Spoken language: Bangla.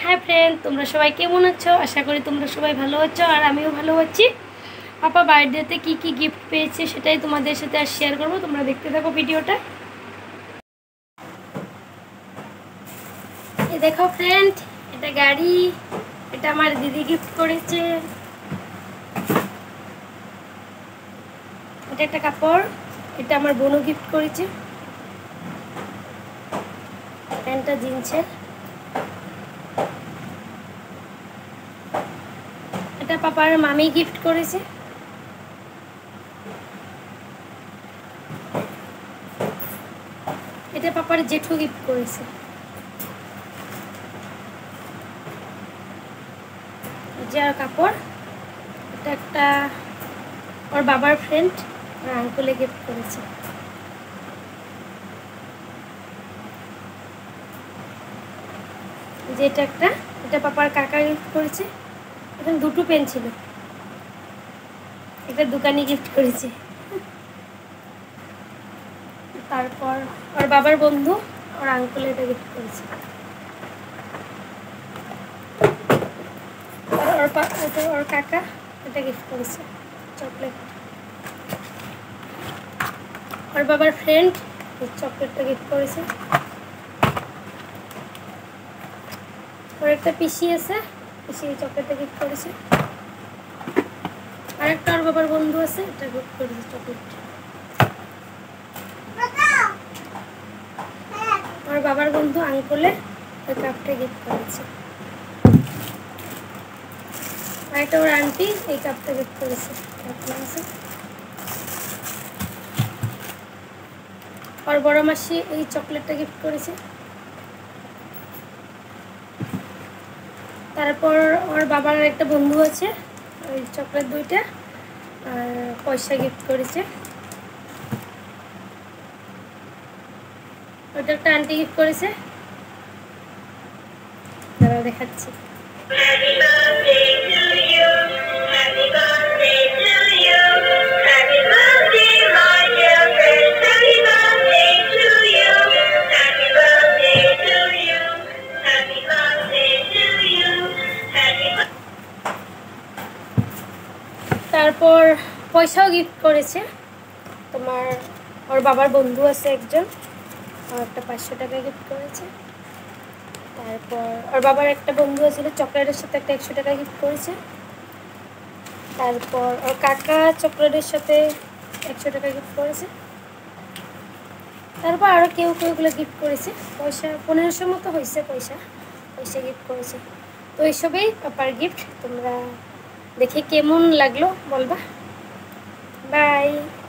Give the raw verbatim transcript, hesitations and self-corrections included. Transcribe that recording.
হাই ফ্রেন্ড, তোমরা সবাই কেমন আছো? আশা করি তোমরা সবাই ভালো আছো আর আমিও ভালো আছি। পাপা বার্থডেতে কি কি গিফট পেয়েছে সেটাই তোমাদের সাথে আর শেয়ার করবো। তোমরা দেখতে থাকো ভিডিওটা। এই দেখো ফ্রেন্ড, এটা গাড়ি, এটা আমার দিদি গিফট করেছে। এটা একটা কাপড়, এটা আমার বোনও গিফট করেছে। প্যান্টটা জিন্সের। এটা পাপার মামি গিফট করেছে। এটা পাপার জেঠু গিফট করেছে। যে আর কাপড়, এটা একটা ওর বাবার ফ্রেন্ড আর আঙ্কেলে গিফট করেছে। যে এটা একটা, এটা পাপার কাকা গিফট করেছে। এখানে দুটো পেন ছিল, একটা দোকানি গিফট করেছে। তারপর ওর বাবার বন্ধু ওর আঙ্কেল এটা গিফট করেছে। ওর ওর কাকা এটা গিফট করেছে চকলেট। ওর বাবার ফ্রেন্ড চকলেটটা গিফট করেছে। ওর একটা পিসি আছে, পিসি চকলেটটা গিফট করেছে। আর একটা ওর বাবার বন্ধু আছে, এটা গিফট করেছে চকলেট। ওর বাবার বন্ধু আঙ্কেলে ওই কাপটা গিফট করেছে। আর একটা ওর আন্টি এই কাপটা গিফট করেছে। ওর বড় মাসি এই চকলেটটা গিফট করেছে। তারপর ওর বাবার একটা বন্ধু আছে, ওই চকলেট দুইটা আর পয়সা গিফট করেছে। ওটা একটা আন্টি গিফট করেছে, দাঁড়াও দেখাচ্ছি। তারপর পয়সাও গিফট করেছে। তোমার ওর বাবার বন্ধু আছে একজন, একটা পাঁচশো টাকা গিফট করেছে। তারপর ওর বাবার একটা বন্ধু আছে চকলেটের সাথে একটা একশো টাকা গিফট করেছে। তারপর ওর কাকা চকলেটের সাথে একশো টাকা গিফট করেছে। তারপর আরও কেউ কেউ এগুলো গিফট করেছে। পয়সা পনেরোশো মতো হয়েছে, পয়সা পয়সা গিফট করেছে। তো এইসবেই পাপার গিফট। তোমরা দেখে কেমন লাগলো বলবা। বাই।